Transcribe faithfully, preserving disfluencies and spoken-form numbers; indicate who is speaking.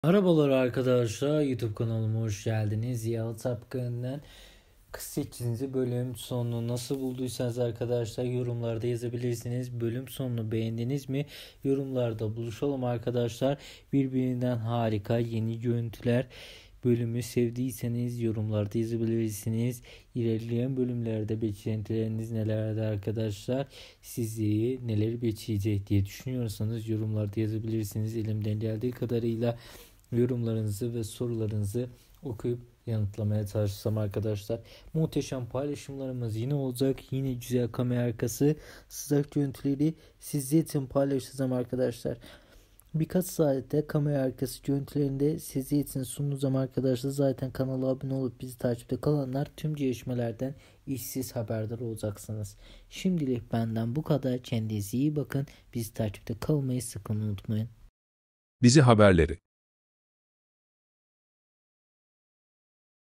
Speaker 1: Merhabalar arkadaşlar, YouTube kanalıma hoş geldiniz. Yalı Tapkan'ın kırk sekizinci bölüm sonunu nasıl bulduysanız arkadaşlar yorumlarda yazabilirsiniz. Bölüm sonunu beğendiniz mi? Yorumlarda buluşalım arkadaşlar. Birbirinden harika yeni görüntüler. Bölümü sevdiyseniz yorumlarda yazabilirsiniz. İlerleyen bölümlerde beklentileriniz nelerdi arkadaşlar? Sizi neler bekleyecek diye düşünüyorsanız yorumlarda yazabilirsiniz. Elimden geldiği kadarıyla yorumlarınızı ve sorularınızı okuyup yanıtlamaya çalışacağım arkadaşlar. Muhteşem paylaşımlarımız yine olacak. Yine güzel kamera arkası sıcak görüntüleri sizler için paylaşacağım arkadaşlar. Birkaç saatte kamera arkası görüntülerinde sizler için sunacağım arkadaşlar. Zaten kanala abone olup bizi takipte kalanlar tüm gelişmelerden işsiz haberdar olacaksınız. Şimdilik benden bu kadar. Kendinize iyi bakın. Bizi takipte kalmayı sakın unutmayın.
Speaker 2: Dizi haberleri